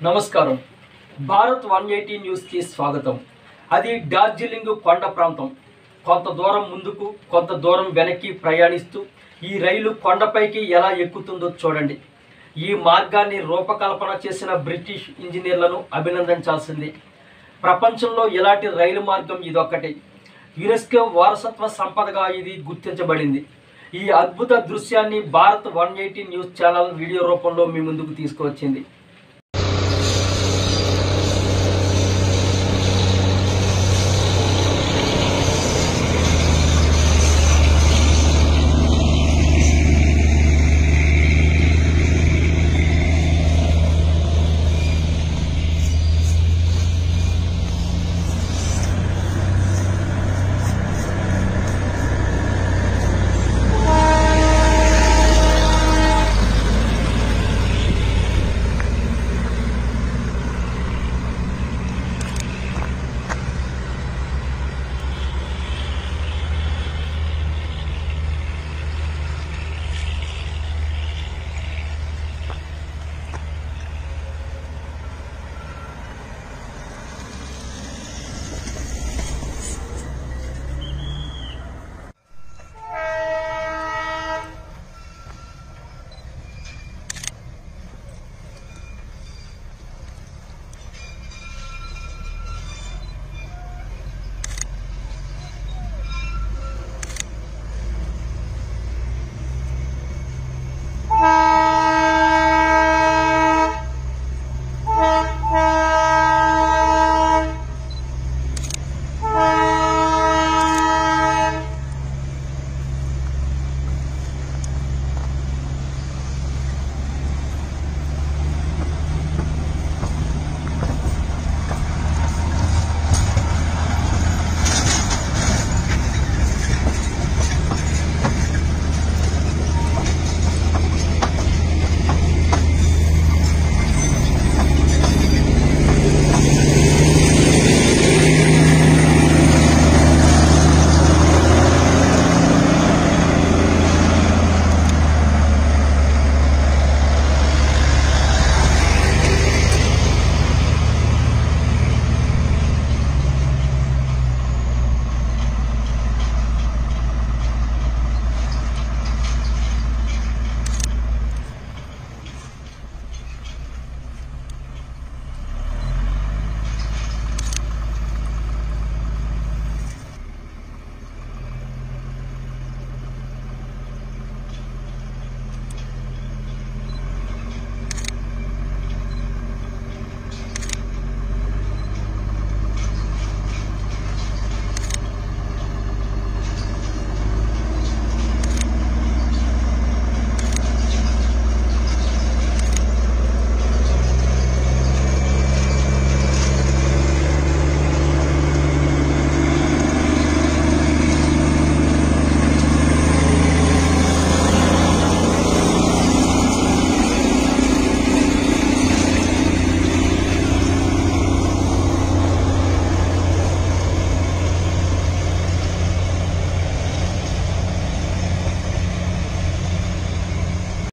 నమస్కారం. భారత్ 180 న్యూస్కి స్వాగతం. అది డార్జిలింగ్ కొండ ప్రాంతం. కొంత దూరం ముందుకు కొంత దూరం వెనక్కి ప్రయాణిస్తూ ఈ రైలు కొండపైకి ఎలా ఎక్కుతుందో చూడండి. ఈ మార్గాన్ని రూపకల్పన చేసిన బ్రిటిష్ ఇంజనీర్లను అభినందించాల్సింది. ప్రపంచంలో ఇలాంటి రైలు మార్గం ఇదొక్కటే. యునెస్కో వారసత్వ సంపదగా ఇది గుర్తించబడింది. ఈ అద్భుత దృశ్యాన్ని భారత్ 180 న్యూస్ ఛానల్ వీడియో రూపంలో మీ ముందుకు తీసుకువచ్చింది.